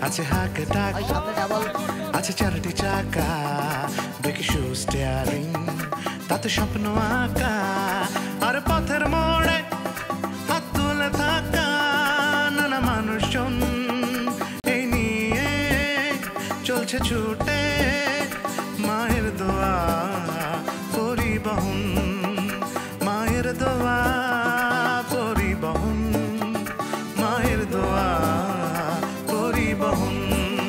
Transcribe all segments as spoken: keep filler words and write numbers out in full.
আছে হাক ডাক আছে চারটি চাকা ব্রেকি শু স্টিয়ারিং তাতে স্বপ্ন আঁকা আর পথের মোড়ে হাত তুলে থাকা নানা মানুষজন এই নিয়ে চলছে ছুটে মায়ের দোয়া পরিবহন মায়ের দোয়া পরিবহন মায়ের দোয়া পরিবহন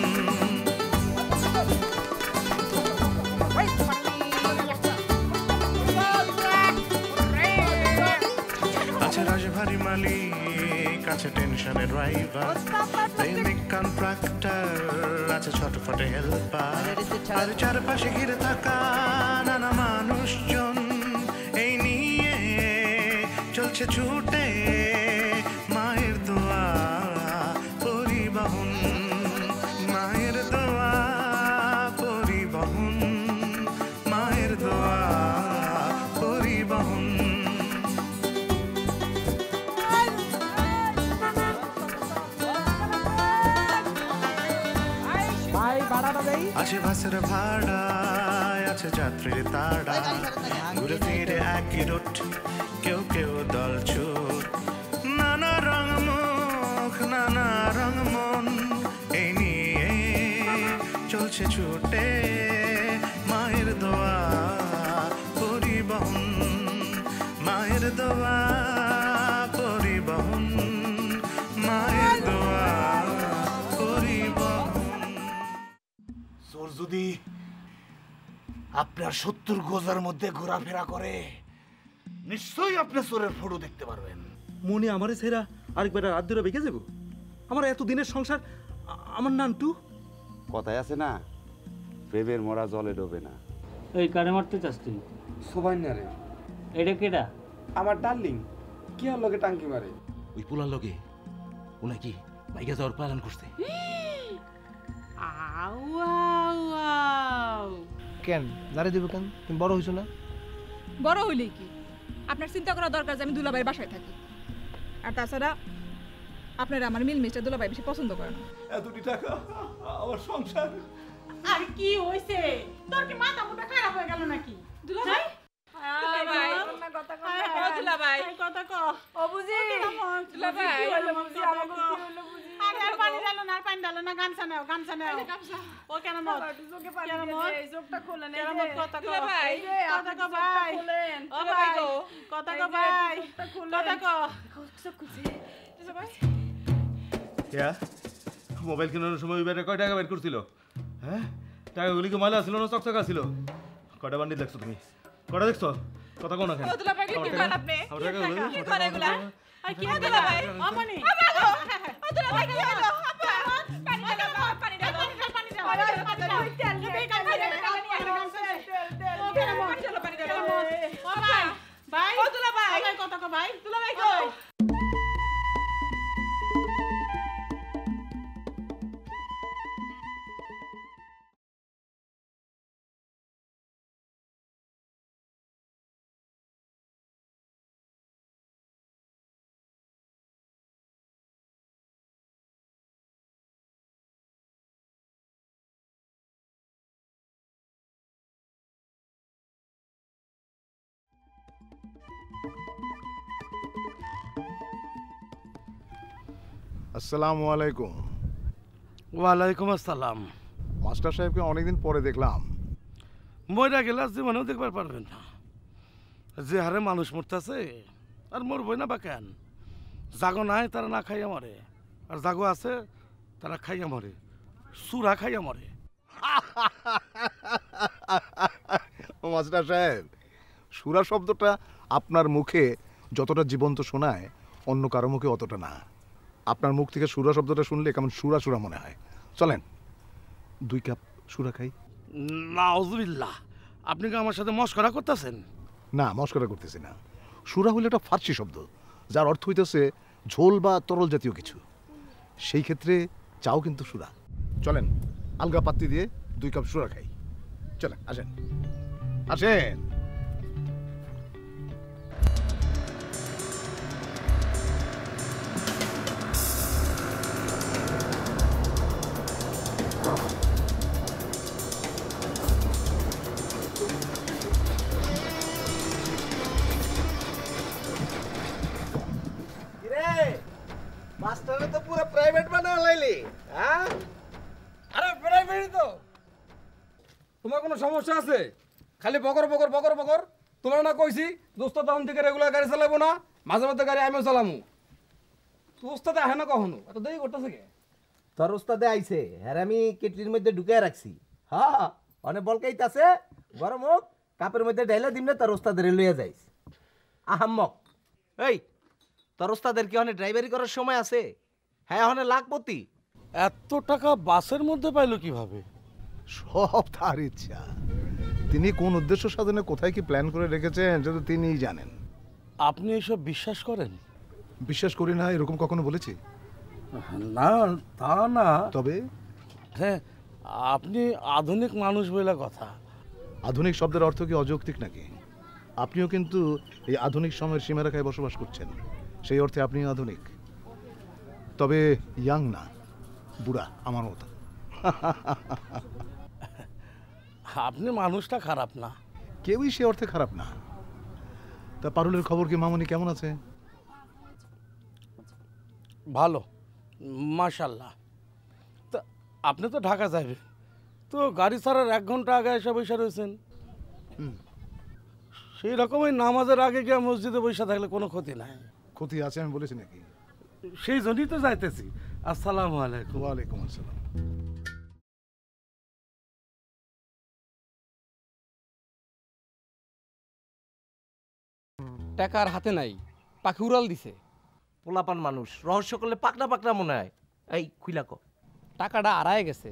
আছে রাজভারী মালিক আছে টেনশনের ড্রাইভার প্রেমিক কন্ট্রাক্টর আছে ছোটখাটো হেল্পার আর চারপাশে ঘিরে থাকা নানা মানুষজন এই নিয়ে চলছে ছুটে মায়ের দোয়া পরিবহন মায়ের দোয়া পরিবহন মায়ের দোয়া পরিবহন আছে বাসের ভাড়া আছে যাত্রীর তাড়া ঘুরে ফিরে একই রুট কেউ কেউ দল ছুট নানা রং মুখ নানা রং মন এই নিয়ে চলছে ছুটে মায়ের দোয়া পরিবহন মায়ের দোয়া পরিবহন মায়ের দোয়া পরিবহন। যদি আপনার সত্তর গজার মধ্যে ঘোরাফেরা করে নিশ্চয়ই আপনি চোরের ফটো দেখতে পারবেন। মনে আমারে ছেড়া আরেকবার রাত ধরে বেঁকে যাব আমার এত দিনের সংসার আমার নানটু কথায় আছে না প্রেমের মরা জলে ডোবে না। এই কারে মারতে চাস তুই? সোভাইনা রে। এটা কেডা? আমার ডার্লিং। কি আর লগে টাঙ্কি মারে? ওই পোলার লগে ও নাকি বাইকে যাওয়ার প্ল্যান করছে। কেন দাঁড়িয়ে দেবো কেন? তুমি বড় হইছো না? বড় হইলে কি আপনার চিন্তা করা দরকার যে আমি দুলাভাইয়ের বাসায় থাকি। আর তাছাড়া আপনারা আমার মিলমিশটা দুলাভাই বেশি পছন্দ করে না। এতটি টাকা আমার সংসার। আর কি হইছে? তোর কি মাথা মুটা খারাপ হয়ে গেল নাকি? দুলাভাই দুলাভাই কথা কও। ও দুলাভাই কথা কও। ও বুঝি দুলাভাই কি হলো বুঝি আমাকে কি হলো বুঝি? আরে পানি ডালো না পানি ডালো না গামছা নাও গামছা নাও। ও কেন মত? চোখে পানি দে এই চোখটা খোলেন এই যে কথা কও ভাই কথা কও ভাই ও ভাই কথা কও ভাই কথা কও চোখ খুলছে দুলাভাই। ইয়া মোবাইল কেনার সময় ওই ব্যাটা কয় টাকা বের করছিল? হ্যাঁ টাকাগুলি কি ময়লা ছিল না চকচকা ছিল? কয়টা বান্ডিল দেখছো তুমি? কয়টা দেখছো? কথা কোন না কেন? দুলাভাই কি করেন আপনি? কি করে এগুলা? আর কি দুলাভাই? আমনি ও দুলাভাই কি হলো? আপা পানি দাও পানি দাও পানি দাও পানি দাও তেল দিবে কান দিয়ে ও কেন মন চলো পানি দাও ও ভাই ভাই ও দুলাভাই ভাই কথা কও ভাই দুলাভাই কই? আসসালামু আলাইকুম। ওয়ালাইকুম আসসালাম। মাস্টার সাহেবকে অনেকদিন পরে দেখলাম। মইরা গেলে জীবনেও দেখবার পারবেন না। যে হারে মানুষ মরতেছে আর মরবই না বা কেন? জাগো নাই তারা না খাইয়া মরে, আর জাগো আছে তারা খাইয়া মরে, সুরা খাইয়া মরে। মাস্টার সাহেব, সুরা শব্দটা আপনার মুখে যতটা জীবন্ত শোনায় অন্য কারো মুখে অতটা না। আপনার মুখ থেকে সুরা শব্দটা শুনলে কেমন সুরা সুরা মনে হয়। চলেন দুই কাপ সুরা খাই। নাউজুবিল্লাহ, আপনি কি আমার সাথে মশকরা করতেছেন? না, মশকরা করতেছি না। সুরা হলো একটা ফার্সি শব্দ যার অর্থ হইতেছে ঝোল বা তরল জাতীয় কিছু। সেই ক্ষেত্রে চাও কিন্তু সুরা। চলেন আলগা পাত্তি দিয়ে দুই কাপ সুরা খাই। চলেন, আসেন আসেন। মাস্টারে তো পুরো প্রাইভেট বানা লাইলি হ্যাঁ আরে প্রাইভেট তো তোমার কোনো সমস্যা আছে খালি বকর বকর বকর বকর তোমার না কইছি দোস্ত তখন থেকে রেগুলার গাড়ি চালাবো না মাঝে মধ্যে গাড়ি আমিও চালামু তো ওস্তাদে আহে না কখনো এত দেরি করতেছে কে তোর ওস্তাদে আইছে হ্যাঁ আমি কেটলির মধ্যে ঢুকাই রাখছি হ্যাঁ অনেক বলকাইতাছে গরম হোক কাপের মধ্যে ঢাইলে দিমনে তোর ওস্তাদের লইয়া যাইস আহাম্মক এই তোর ওস্তাদের কি অনেক ড্রাইভারি করার সময় আছে হ্যাঁ অনেক লাখপতি এত টাকা বাসের মধ্যে পাইলো কিভাবে? সব তার ইচ্ছা। তিনি কোন উদ্দেশ্য সাধনে কোথায় কি প্ল্যান করে রেখেছেন সেটা তো তিনিই জানেন। আপনি এসব বিশ্বাস করেন? বিশ্বাস করি না এরকম কখনো বলেছি? না তা না, তবে হ্যাঁ আপনি আধুনিক মানুষ বলে কথা। আধুনিক শব্দের অর্থ কি অযৌক্তিক নাকি? আপনিও কিন্তু এই আধুনিক সময়ের সীমারেখায় বসবাস করছেন, সেই অর্থে আপনিও আধুনিক, তবে ইয়াং না, বুড়া আমার মতো। আপনি মানুষটা খারাপ না। কেউই সে অর্থে খারাপ না। তা পারুলের খবর কি? মামনি কেমন আছে? ভালো মাশাল্লাহ। তা আপনি তো ঢাকা যাবেন, তো গাড়ি ছাড়ার এক ঘন্টা আগে এসে বসে রয়েছেন। সেই রকমই নামাজের আগে গিয়ে মসজিদে বসে থাকলে কোনো ক্ষতি নাই। ক্ষতি আছে আমি বলেছি নাকি? সেই জন্যই তো যাইতেছি। আসসালামু আলাইকুম। ওয়ালাইকুম আসসালাম। টাকা আর হাতে নাই, পাখি উড়াল দিছে। পোলাপান মানুষ রহস্য করলে পাকনা পাকনা মনে হয়। এই খুইলা কো টাকাটা হারায় গেছে।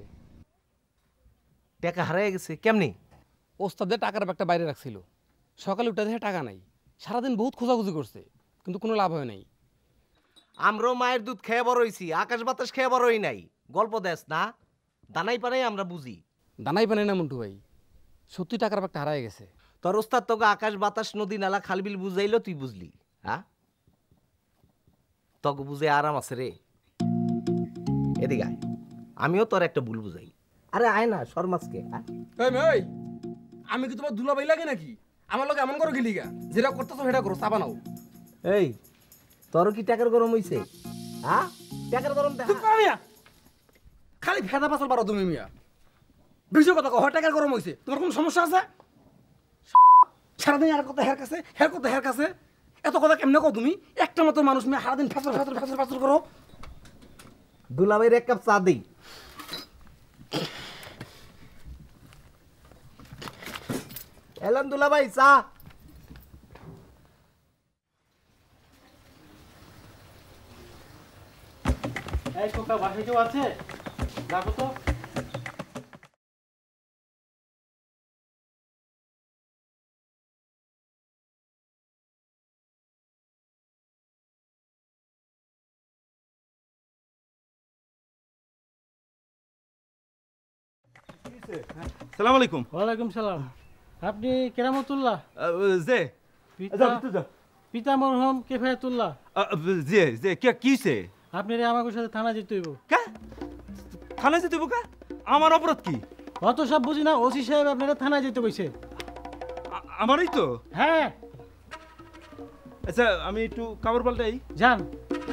টাকা হারায় গেছে কেমনি? ওস্তাদের টাকার ব্যাগটা বাইরে রাখছিল, সকালে উঠে দেখে টাকা নাই। সারাদিন বহুত খোঁজাখুঁজি করছে কিন্তু কোনো লাভ হয় নাই। আমরাও মায়ের দুধ খেয়ে বড় হইছি, আকাশ বাতাস খেয়ে বড় হই নাই। গল্প দেশ না, দানাই পানাই আমরা বুঝি। দানাই পানাই না মন্টু ভাই, সত্যি টাকার ব্যাগটা হারায় গেছে। তোর ওস্তাদ তোকে আকাশ বাতাস নদী নালা খালবিল বুঝাইলো, তুই বুঝলি? হ্যাঁ তোকে বুঝে আরাম আছে রে। এদিকে আয়, আমিও তোর একটা ভুল বুঝাই। আরে আয় না শর্মাসকে। এই আমি কি তোমার দুলাভাই লাগে নাকি? আমার লোক এমন করো গেলি গা, যেটা করতেছো সেটা করো, চাপা নাও। এই তোর কি টাকার গরম হইছে? হ্যাঁ টাকার গরম দেখা খালি ফেদা পাচাল পারো তুমি মিয়া। বেশি কথা কও, টাকার গরম হইছে, তোমার কোনো সমস্যা আছে? সারাদিন আর কথা হের কাছে হের কথা হের কাছে, এত কথা কেমনে কও তুমি? একটা মতো মানুষ মিয়া সারাদিন ফেসর ফেসর ফেসর ফেসর করো। দুলাভাইয়ের এক কাপ চা দিই। এলাম দুলাভাই চা। এই কোকা বাসায় কেউ আছে? দেখো তো। সালাম আলাইকুম। ওয়ালাইকুম সালাম। আপনি কেরামতুল্লাহ? যে পিতা মরহম কেফায়াতুল্লাহ। যে যে কে কিছে? আপনি রে আমাকে সাথে থানা যেতে হইব। কা থানা যেতে হইব? কা আমার অপরাধ কি? অত সব বুঝি না, ওসি সাহেব আপনারা থানায় যেতে কইছে। আমারই তো? হ্যাঁ। আচ্ছা আমি একটু কাপড় পাল্টাই। যান।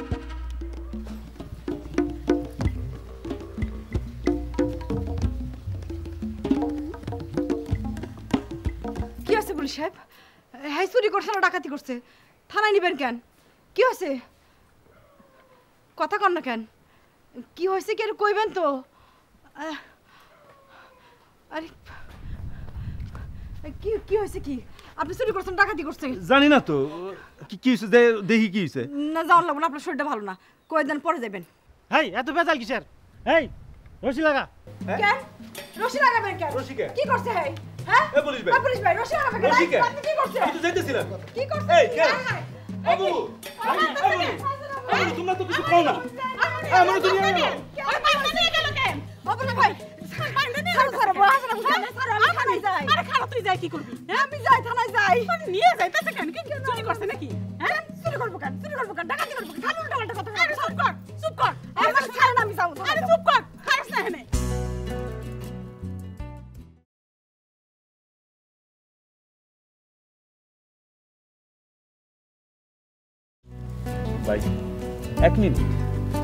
কি আছে পুলিশ সাহেব? হ্যাঁ চুরি করছে না ডাকাতি করছে, থানায় নিবেন কেন? কি হয়েছে? কথা কন না কেন? কি হয়েছে কি আর কইবেন তো? আরে কি কি হয়েছে? কি আপনি চুরি করছেন ডাকাতি করছেন? জানি না তো কি কি হইছে, দেখি কি হইছে। না যাওয়ার লাগবে না, আপনার শরীরটা ভালো না, কয়েকদিন পরে যাবেন। হেই এত বেজাল কিসের? এই রশি লাগা। কেন রশি লাগাবেন কেন? রশি কে? কি করছে? হেই হ্যাঁ এ পুলিশ ভাই, এ পুলিশ ভাই রশি লাগাবেন কেন? আপনি কি করছেন? আমি তো যাইতেছিলাম। কি করছেন? এই কে? বাবু বাবু বাবু তোমরা তো কিছু কও না। আমার তো নিয়ে গেল। আরে ভাই মানে গেল কেন? বাবু না ভাই ছাড়ো ছাড়ো বড় হাসনা বুঝালে ছাড়ো, আমি থানায় যাই। আরে খালা তুই যাই কি করবি? হ্যাঁ আমি যাই থানায় যাই। মানে নিয়ে যাইতাছে কেন? কি চুরি করছে নাকি? হ্যাঁ চুরি করব কেন? চুরি করব কেন? ডাকাতি করব কেন? খালি উল্টা পাল্টা কথা। আরে চুপ কর চুপ কর। আমার ছাড় না, আমি যাবো। আরে চুপ কর, খারাপ না এখানে। ভাই এক মিনিট।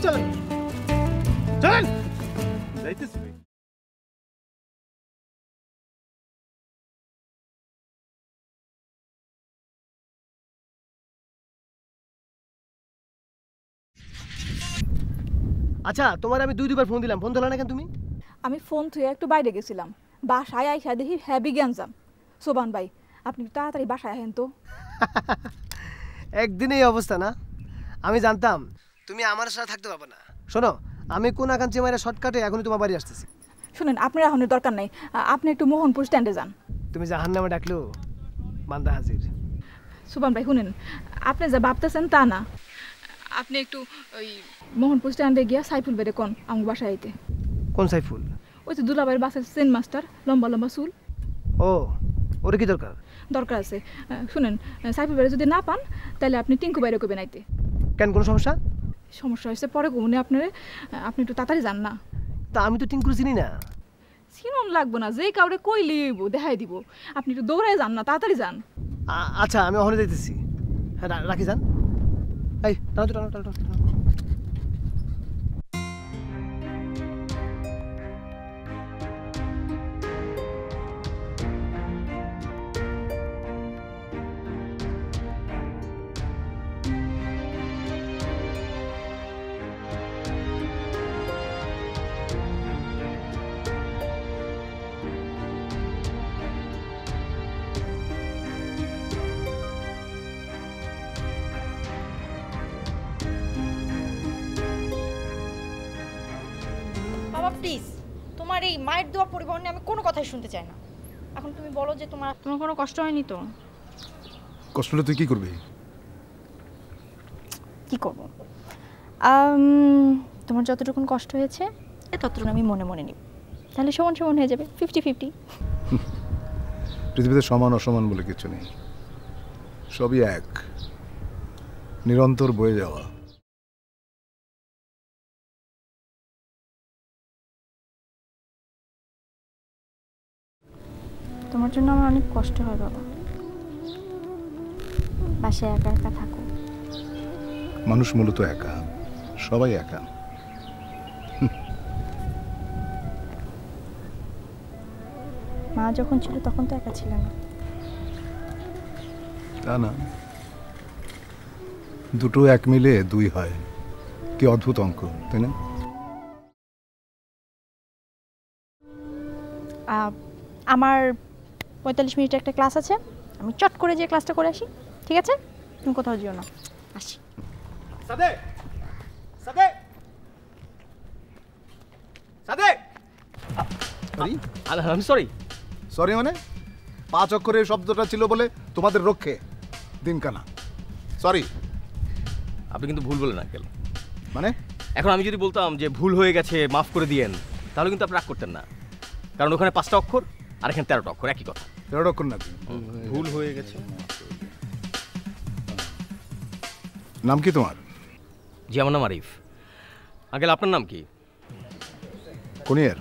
চলেন চলেন যাইতেছি। আচ্ছা তোমার আমি দুই দুবার ফোন দিলাম, ফোন ধরলা না কেন তুমি? আমি ফোন থুয়ে একটু বাইরে গেছিলাম, বাসায় আইসা দেখি হ্যাভি গ্যাঞ্জাম। সোবান ভাই আপনি তাড়াতাড়ি বাসায় আহেন তো। একদিনে এই অবস্থা না? আমি জানতাম তুমি আমার সাথে থাকতে পারবে না। শোনো, আমি কোন আকাঙ্ক্ষী মায়ের শর্টকাটে এখনই তোমার বাড়ি আসতেছি। শুনেন, আপনার এখনের দরকার নাই, আপনি একটু মোহনপুর স্ট্যান্ডে যান। তুমি জাহান নামে ডাকলো বান্দা হাজির। সুবান ভাই শুনেন, আপনি যা ভাবতেছেন তা না, আপনি একটু ওই মোহনপুর স্ট্যান্ডে গিয়া সাইফুল বেড়ে কোন আমার বাসায় আইতে। কোন সাইফুল? ওই তো দুলাভাইয়ের বাসার সেন মাস্টার, লম্বা লম্বা চুল। ও, ওর কি দরকার? দরকার আছে। শুনেন, সাইফুল বেড়ে যদি না পান তাহলে আপনি টিঙ্কু বাইরে কবেন আইতে। কেন, কোনো সমস্যা? সমস্যা হয়েছে পরে ঘুমনে আপনার, আপনি একটু তাড়াতাড়ি যান না। তা আমি তো টিঙ্কুর চিনি না। চিনন লাগবো না, যে কাউরে কইলে হইব, দেখাই দিব। আপনি একটু দৌড়ায় যান না, তাড়াতাড়ি যান। আচ্ছা আমি ওখানে যাইতেছি। হ্যাঁ রাখি যান। এই টানো তো টানো টানো টানো। প্লিজ, তোমার এই মায়ের দেওয়া পরিবহন নিয়ে আমি কোনো কথাই শুনতে চাই না। এখন তুমি বলো যে তোমার তোমার কোনো কষ্ট হয়নি তো? কষ্ট হলে তুই কি করবি? কি করব? তোমার যতটুকু কষ্ট হয়েছে এ ততটুকু আমি মনে মনে নিব, তাহলে সমান সমান হয়ে যাবে, ফিফটি ফিফটি। পৃথিবীতে সমান অসমান বলে কিছু নেই, সবই এক, নিরন্তর বয়ে যাওয়া। তোমার জন্য আমার অনেক কষ্ট হয় বাবা, বাসায় একা একা থাকো। মানুষ মূলত একা, সবাই একা। মা যখন ছিল তখন তো একা ছিল না। তা না, দুটো এক মিলে দুই হয়, কি অদ্ভুত অঙ্ক, তাই না? আমার পঁয়তাল্লিশ মিনিটের একটা ক্লাস আছে, আমি চট করে যে ক্লাসটা করে আসি, ঠিক আছে? তুমি কোথাও যেও না, আসি। সাদে সাদে সাদে আমি সরি সরি মানে পাঁচ অক্ষরের শব্দটা ছিল বলে তোমাদের রক্ষে দিনকানা সরি। আপনি কিন্তু ভুল বলেন আঙ্কেল। মানে এখন আমি যদি বলতাম যে ভুল হয়ে গেছে মাফ করে দিয়েন, তাহলে কিন্তু আপনি রাগ করতেন না, কারণ ওখানে পাঁচটা অক্ষর আর এখানে তেরোটা অক্ষর, একই কথা। তেরোটা অক্ষর নাকি? ভুল হয়ে গেছে। নাম কি তোমার? জি আমার নাম আরিফ। আঙ্কেল আপনার নাম কি? কোন year?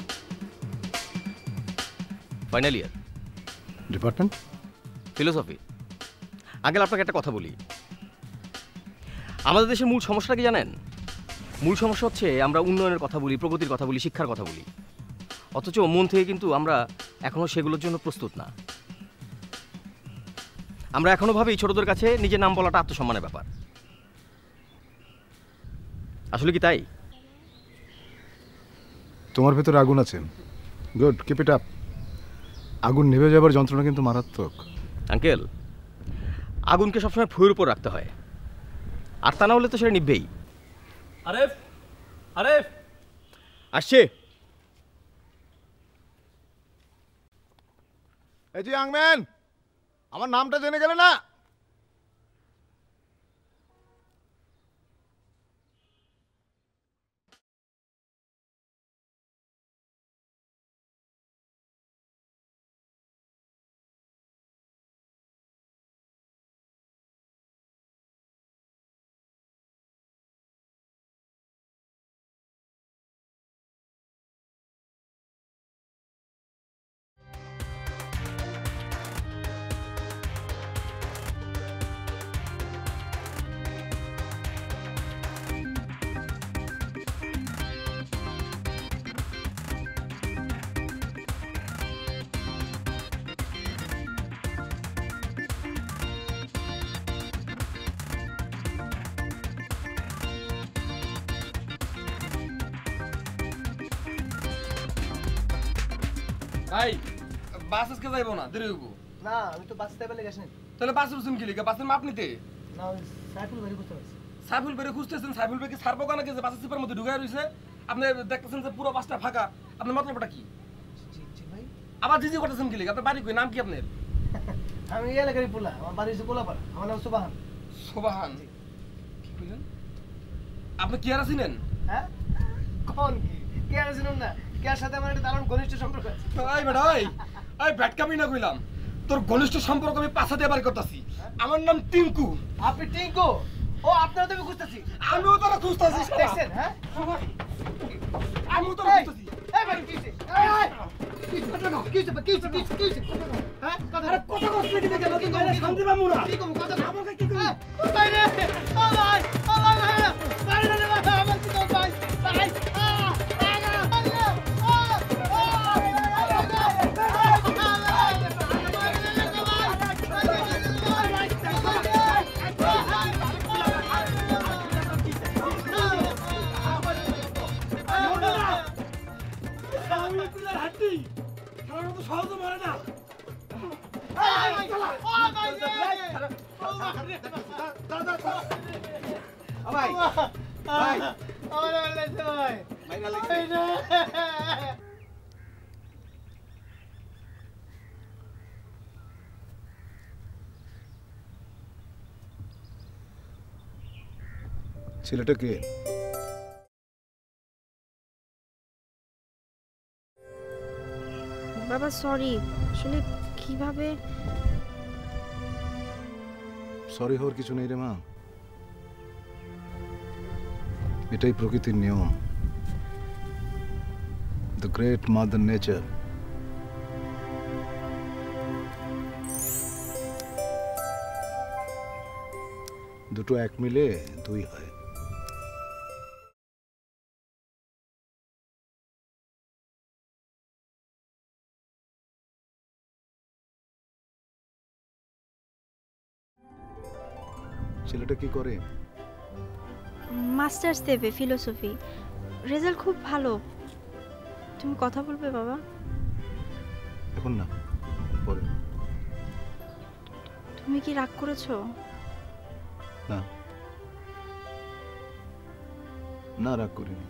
Final year. Department? Philosophy. Uncle আপনাকে একটা কথা বলি, আমাদের দেশের মূল সমস্যাটা কি জানেন? মূল সমস্যা হচ্ছে আমরা উন্নয়নের কথা বলি, প্রগতির কথা বলি, শিক্ষার কথা বলি, অথচ মন থেকে কিন্তু আমরা এখনো সেগুলোর জন্য প্রস্তুত না। আমরা এখনো ভাবি ছোটদের কাছে নিজের নাম বলাটা আত্মসম্মানের ব্যাপার। আসলে কি তাই? তোমার ভেতরে আগুন আছে, গুড, কিপ ইট আপ। আগুন নিভে যাবার যন্ত্রণা কিন্তু মারাত্মক। আঙ্কেল আগুনকে সবসময় ফুয়ের উপর রাখতে হয়, আর তা না হলে তো সেটা নিভবেই। আরেফ আরেফ আসছে। এই যে ইয়াংম্যান, আমার নামটা জেনে গেলে না? ভাই বাস আজকে যাইবো না দেরি হইব না আমি তো বাস স্টেবলে গেছি তাহলে বাস রুসুন কি লিখে বাসের মাপ নিতে না ওই সাইফুল ভাই বুঝতে পারছি সাইফুল ভাই খুঁজতেছেন সাইফুল ভাই কি সারবো কেন যে বাসের সিপার মধ্যে ঢুকায় রইছে আপনি দেখতেছেন যে পুরো বাসটা ফাঁকা আপনার মতলবটা কি জি ভাই আবার জিজি করতেছেন কি লিখে আপনার বাড়ি কই নাম কি আপনার আমি এই এলাকারই পোলা আমার বাড়ি হচ্ছে কোলাপাড়া আমার নাম সুবাহান সুবাহান কি কইলেন আপনি কি আর আছিলেন হ্যাঁ কোন কি কে আর আছিলেন না কে আর সাথে আমার একটা দারুণ ঘনিষ্ঠ সম্পর্ক আছে এই বেটা ওই এই ব্যাটকামি না কইলাম তোর ঘনিষ্ঠ সম্পর্ক আমি পাছা দিয়ে বাড়ি করতেছি আমার নাম টিঙ্কু আপনি টিঙ্কু ও আপনারা তো খুঁজতেছি আমিও তোরা খুঁজতেছি দেখছেন হ্যাঁ আমিও তোরা খুঁজতেছি এই ভাই কি এই এই কি কথা কি কি কি কি কি হ্যাঁ কথা আরে কথা কষ্ট কি দেখে কি করে শান্তি বামু না কি কম কথা আমাকে কি কই ভাই রে ও ভাই ও ভাই ভাই রে ভাই আমার কি তো ভাই ভাই সহজে মরে না ভাই ভাই আমার লাগছে ভাই ভাই না লাগছে ছেলেটা কে বাবা সরি আসলে কিভাবে সরি হওয়ার কিছু নেই রে মা এটাই প্রকৃতির নিয়ম দ্য গ্রেট মাদার নেচার দুটো এক মিলে দুই হয় ছেলেটা কি করে মাস্টার্স দেবে ফিলোসফি রেজাল্ট খুব ভালো তুমি কথা বলবে বাবা এখন না পরে তুমি কি রাগ করেছো না না রাগ করিনি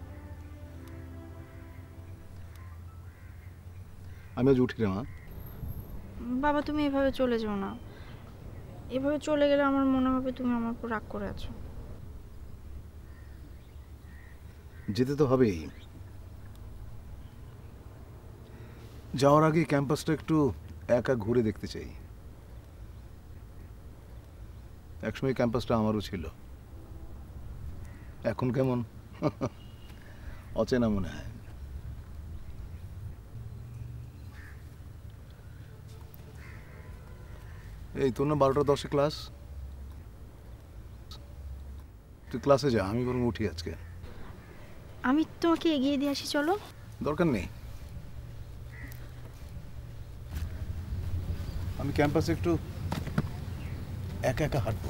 আমি আজ উঠি রে মা বাবা তুমি এভাবে চলে যাও না এভাবে চলে গেলে আমার মনে হবে তুমি আমার উপর রাগ করে আছো যেতে তো হবেই যাওয়ার আগে ক্যাম্পাসটা একটু একা ঘুরে দেখতে চাই একসময় ক্যাম্পাসটা আমারও ছিল এখন কেমন অচেনা মনে হয় এই তোর না বারোটা দশে ক্লাস তুই ক্লাসে যা আমি বরং উঠি আজকে আমি তোমাকে এগিয়ে দিয়ে আসি চলো দরকার নেই আমি ক্যাম্পাসে একটু একা একা হাঁটবো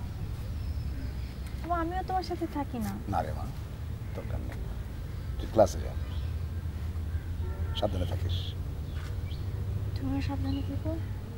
আমিও তোমার সাথে থাকি না না রে মা দরকার নেই তুই ক্লাসে যা সাবধানে থাকিস তুমি সাবধানে থেকো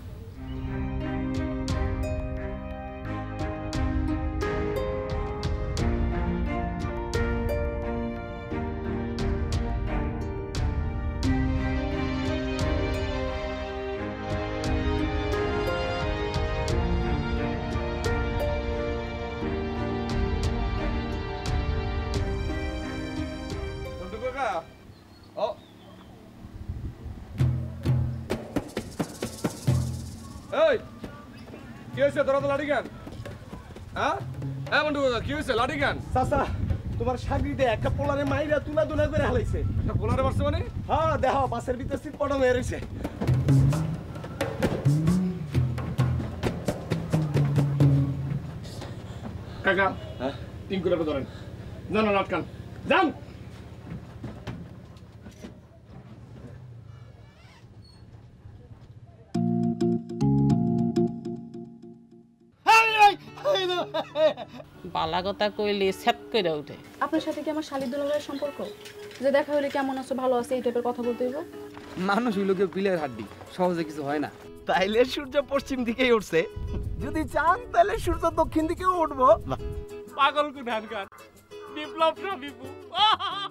এই কি হয়েছে তোরা তো লাঠি কেন হ্যাঁ হ্যাঁ বন্ধু কি হয়েছে লাঠি কেন চাচা তোমার সাগরিতে একটা পোলারে মাইরা তুলা তুলা করে হালাইছে একটা পোলারে মারছে মানে হ্যাঁ দেখো বাসের ভিতর সিট পড়ানো হয়ে রয়েছে কাকা হ্যাঁ টিঙ্কুরে ধরেন জানো আটকান যান বালা কথা কইলে সেট কইরা উঠে আপনার সাথে কি আমার শালি দুলাভাইয়ের সম্পর্ক যে দেখা হলে কেমন আছো ভালো আছে এই টাইপের কথা বলতে হইব মানুষ হইল কেউ পিলের হাড্ডি, সহজে কিছু হয় না। তাইলে সূর্য পশ্চিম দিকেই উঠছে, যদি চান তাহলে সূর্য দক্ষিণ দিকেও উঠবো। পাগল কুনানকার বিপ্লব বিপু